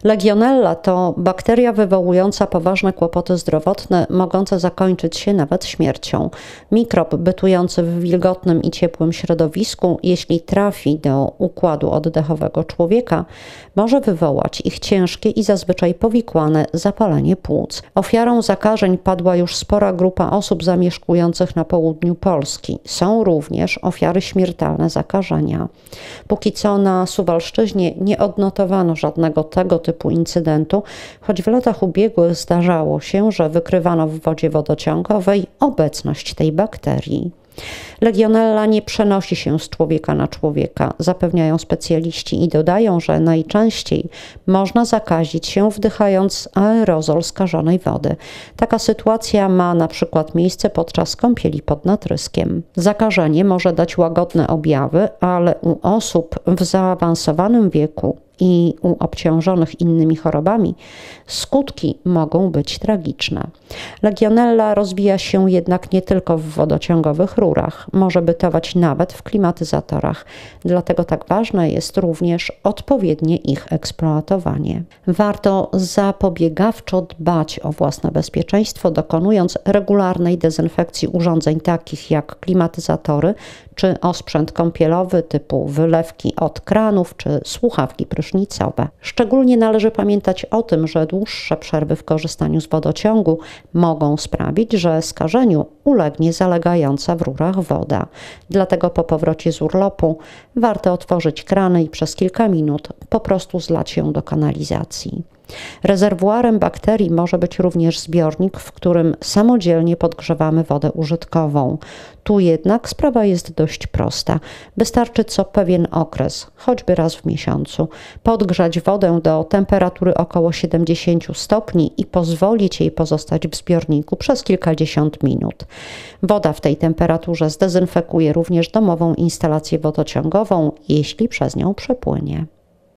Legionella to bakteria wywołująca poważne kłopoty zdrowotne, mogące zakończyć się nawet śmiercią. Mikrob bytujący w wilgotnym i ciepłym środowisku, jeśli trafi do układu oddechowego człowieka, może wywołać ich ciężkie i zazwyczaj powikłane zapalenie płuc. Ofiarą zakażeń padła już spora grupa osób zamieszkujących na południu Polski. Są również ofiary śmiertelne zakażenia. Póki co na Suwalszczyźnie nie odnotowano żadnego tego typu incydentu, choć w latach ubiegłych zdarzało się, że wykrywano w wodzie wodociągowej obecność tej bakterii. Legionella nie przenosi się z człowieka na człowieka, zapewniają specjaliści i dodają, że najczęściej można zakazić się wdychając aerozol skażonej wody. Taka sytuacja ma na przykład miejsce podczas kąpieli pod natryskiem. Zakażenie może dać łagodne objawy, ale u osób w zaawansowanym wieku i u obciążonych innymi chorobami skutki mogą być tragiczne. Legionella rozwija się jednak nie tylko w wodociągowych rurach, może bytować nawet w klimatyzatorach. Dlatego tak ważne jest również odpowiednie ich eksploatowanie. Warto zapobiegawczo dbać o własne bezpieczeństwo, dokonując regularnej dezynfekcji urządzeń takich jak klimatyzatory czy osprzęt kąpielowy typu wylewki od kranów czy słuchawki prysznicowe. Szczególnie należy pamiętać o tym, że dłuższe przerwy w korzystaniu z wodociągu mogą sprawić, że skażeniu ulegnie zalegająca w rurach woda. Dlatego po powrocie z urlopu warto otworzyć krany i przez kilka minut po prostu zlać ją do kanalizacji. Rezerwuarem bakterii może być również zbiornik, w którym samodzielnie podgrzewamy wodę użytkową. Tu jednak sprawa jest dość prosta. Wystarczy co pewien okres, choćby raz w miesiącu, podgrzać wodę do temperatury około 70 stopni i pozwolić jej pozostać w zbiorniku przez kilkadziesiąt minut. Woda w tej temperaturze zdezynfekuje również domową instalację wodociągową, jeśli przez nią przepłynie.